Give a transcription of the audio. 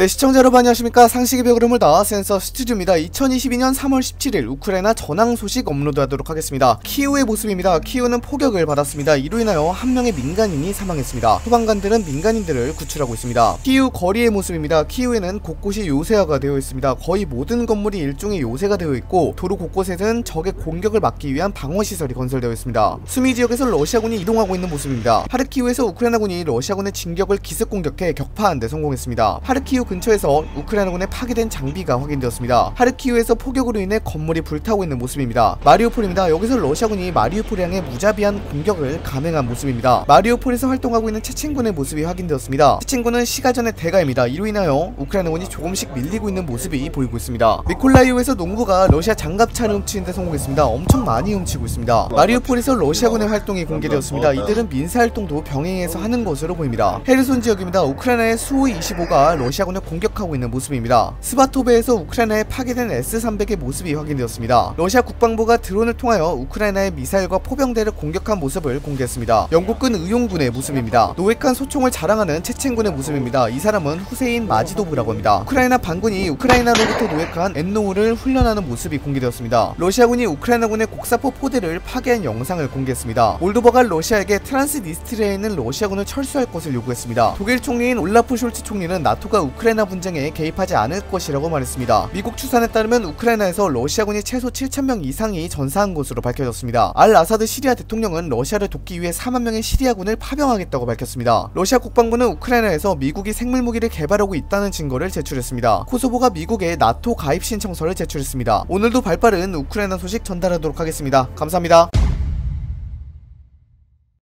네, 시청자 여러분 안녕하십니까. 상식의 벽을 다 센서 스튜디오입니다. 2022년 3월 17일 우크라이나 전황 소식 업로드하도록 하겠습니다. 키우의 모습입니다. 키우는 포격을 받았습니다. 이로 인하여 한 명의 민간인이 사망했습니다. 소방관들은 민간인들을 구출하고 있습니다. 키우 거리의 모습입니다. 키우에는 곳곳이 요새화가 되어 있습니다. 거의 모든 건물이 일종의 요새가 되어 있고 도로 곳곳에는 적의 공격을 막기 위한 방어시설이 건설되어 있습니다. 수미 지역에서 러시아군이 이동하고 있는 모습입니다. 하르키우에서 우크라이나군이 러시아군의 진격을 기습 공격해 격파하는 데 성공했습니다. 하르키우 근처에서 우크라이나군의 파괴된 장비가 확인되었습니다. 하르키우에서 포격으로 인해 건물이 불타고 있는 모습입니다. 마리우폴입니다. 여기서 러시아군이 마리우폴 향해 무자비한 공격을 감행한 모습입니다. 마리우폴에서 활동하고 있는 체첸군의 모습이 확인되었습니다. 체첸군은 시가전의 대가입니다. 이로 인하여 우크라이나군이 조금씩 밀리고 있는 모습이 보이고 있습니다. 미콜라이오에서 농부가 러시아 장갑차를 훔치는 데 성공했습니다. 엄청 많이 훔치고 있습니다. 마리우폴에서 러시아군의 활동이 공개되었습니다. 이들은 민사활동도 병행해서 하는 것으로 보입니다. 헤르손 지역입니다. 우크라이나의 수호-25가 러시아군을 공격하고 있는 모습입니다. 스바토베에서 우크라이나에 파괴된 S-300의 모습이 확인되었습니다. 러시아 국방부가 드론을 통하여 우크라이나의 미사일과 포병대를 공격한 모습을 공개했습니다. 영국군 의용군의 모습입니다. 노획한 소총을 자랑하는 체첸군의 모습입니다. 이 사람은 후세인 마지도브라고 합니다. 우크라이나 반군이 우크라이나로부터 노획한 엔노우를 훈련하는 모습이 공개되었습니다. 러시아군이 우크라이나군의 곡사포 포대를 파괴한 영상을 공개했습니다. 몰도바가 러시아에게 트란스니스트리아에 있는 러시아군을 철수할 것을 요구했습니다. 독일 총리인 올라프 숄츠 총리는 나토가 우크라이나 분쟁에 개입하지 않을 것이라고 말했습니다. 미국 추산에 따르면 우크라이나에서 러시아군이 최소 7,000명 이상이 전사한 것으로 밝혀졌습니다. 알 아사드 시리아 대통령은 러시아를 돕기 위해 4만 명의 시리아군을 파병하겠다고 밝혔습니다. 러시아 국방부는 우크라이나에서 미국이 생물무기를 개발하고 있다는 증거를 제출했습니다. 코소보가 미국에 나토 가입 신청서를 제출했습니다. 오늘도 발빠른 우크라이나 소식 전달하도록 하겠습니다. 감사합니다.